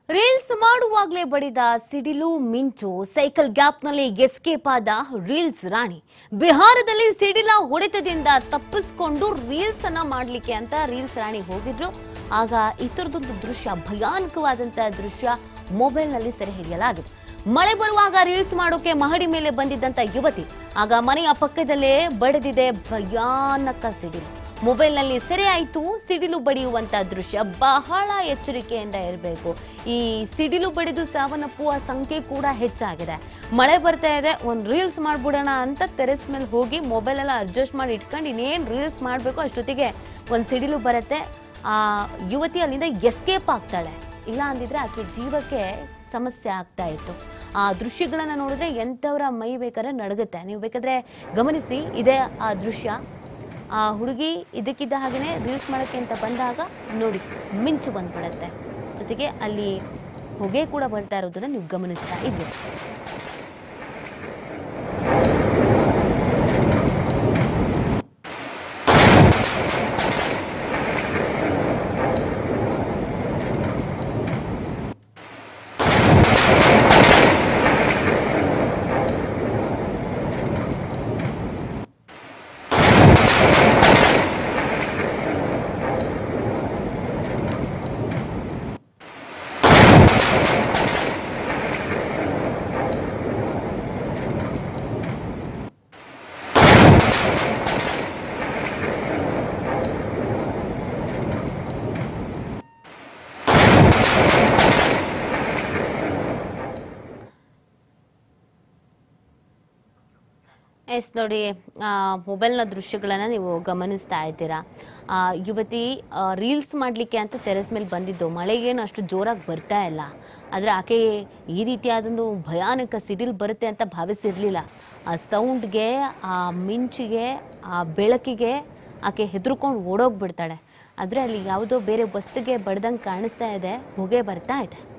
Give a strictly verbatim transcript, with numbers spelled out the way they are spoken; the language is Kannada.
ರೀಲ್ಸ್ ಮಾಡುವಾಗಲೇ ಬಡಿದ ಸಿಡಿಲು ಮಿಂಚು ಸೈಕಲ್ ಗ್ಯಾಪ್ನಲ್ಲಿ ಎಸ್ಕೇಪ್ ಆದ ರೀಲ್ಸ್ ರಾಣಿ. ಬಿಹಾರದಲ್ಲಿ ಸಿಡಿಲ ಹೊಡೆತದಿಂದ ತಪ್ಪಿಸಿಕೊಂಡು ರೀಲ್ಸ್ ಅನ್ನ ಮಾಡಲಿಕ್ಕೆ ಅಂತ ರೀಲ್ಸ್ ರಾಣಿ ಹೋಗಿದ್ರು. ಆಗ ಇತರದೊಂದು ದೃಶ್ಯ, ಭಯಾನಕವಾದಂತಹ ದೃಶ್ಯ ಮೊಬೈಲ್ನಲ್ಲಿ ಸೆರೆ ಹಿಡಿಯಲಾಗಿದೆ. ಮಳೆ ಬರುವಾಗ ರೀಲ್ಸ್ ಮಾಡೋಕೆ ಮಹಡಿ ಮೇಲೆ ಬಂದಿದ್ದಂತ ಯುವತಿ ಆಗ ಮನೆಯ ಪಕ್ಕದಲ್ಲೇ ಬಡಿದಿದೆ ಭಯಾನಕ ಸಿಡಿಲು. ಮೊಬೈಲ್ನಲ್ಲಿ ಸೆರೆ ಆಯಿತು ಸಿಡಿಲು ಬಡಿಯುವಂತ ದೃಶ್ಯ. ಬಹಳ ಎಚ್ಚರಿಕೆಯಿಂದ ಇರಬೇಕು. ಈ ಸಿಡಿಲು ಬಡಿದು ಸಾವನ್ನಪ್ಪುವ ಸಂಖ್ಯೆ ಕೂಡ ಹೆಚ್ಚಾಗಿದೆ. ಮಳೆ ಬರ್ತಾ ಇದೆ, ಒಂದು ರೀಲ್ಸ್ ಮಾಡ್ಬಿಡೋಣ ಅಂತ ಟೆರೆಸ್ ಮೇಲೆ ಹೋಗಿ ಮೊಬೈಲ್ ಎಲ್ಲ ಅಡ್ಜಸ್ಟ್ ಮಾಡಿ ಇಟ್ಕೊಂಡು ಇನ್ನೇನು ರೀಲ್ಸ್ ಮಾಡಬೇಕು ಅಷ್ಟೊತ್ತಿಗೆ ಒಂದು ಸಿಡಿಲು ಬರುತ್ತೆ. ಆ ಯುವತಿ ಅಲ್ಲಿಂದ ಎಸ್ಕೇಪ್ ಆಗ್ತಾಳೆ. ಇಲ್ಲ ಅಂದಿದ್ರೆ ಆಕೆ ಜೀವಕ್ಕೆ ಸಮಸ್ಯೆ ಆಗ್ತಾ ಇತ್ತು. ಆ ದೃಶ್ಯಗಳನ್ನು ನೋಡಿದ್ರೆ ಎಂಥವರ ಮೈ ಬೇಕಾದ್ರೆ ನಡುಗುತ್ತೆ. ನೀವು ಬೇಕಾದ್ರೆ ಗಮನಿಸಿ, ಇದೇ ಆ ದೃಶ್ಯ. ಆ ಹುಡುಗಿ ಇದಕ್ಕಿದ್ದ ಹಾಗೆಯೇ ರೀಲ್ಸ್ ಮಾಡೋಕ್ಕೆ ಅಂತ ಬಂದಾಗ ನೋಡಿ ಮಿಂಚು ಬಂದ್ಬಿಡುತ್ತೆ. ಜೊತೆಗೆ ಅಲ್ಲಿ ಹೊಗೆ ಕೂಡ ಬರ್ತಾ ಇರೋದನ್ನ ನೀವು ಗಮನಿಸ್ತಾ ಇದ್ದೀರಿ. ಎಸ್ ನೋಡಿ, ಮೊಬೈಲ್ನ ದೃಶ್ಯಗಳನ್ನು ನೀವು ಗಮನಿಸ್ತಾ ಇದ್ದೀರಾ. ಯುವತಿ ರೀಲ್ಸ್ ಮಾಡಲಿಕ್ಕೆ ಅಂತ ಟೆರೆಸ್ ಮೇಲೆ ಬಂದಿದ್ದು. ಮಳೆಗೇನು ಅಷ್ಟು ಜೋರಾಗಿ ಬರ್ತಾ ಇಲ್ಲ, ಆದರೆ ಆಕೆ ಈ ರೀತಿಯಾದೊಂದು ಭಯಾನಕ ಸಿಡಿಲು ಬರುತ್ತೆ ಅಂತ ಭಾವಿಸಿರಲಿಲ್ಲ. ಆ ಸೌಂಡ್ಗೆ, ಆ ಮಿಂಚಿಗೆ, ಆ ಬೆಳಕಿಗೆ ಆಕೆ ಹೆದರ್ಕೊಂಡು ಓಡೋಗ್ಬಿಡ್ತಾಳೆ. ಆದರೆ ಅಲ್ಲಿ ಯಾವುದೋ ಬೇರೆ ವಸ್ತುಗೆ ಬಡ್ದಂಗೆ ಕಾಣಿಸ್ತಾ ಇದೆ, ಹೊಗೆ ಬರ್ತಾ ಇದೆ.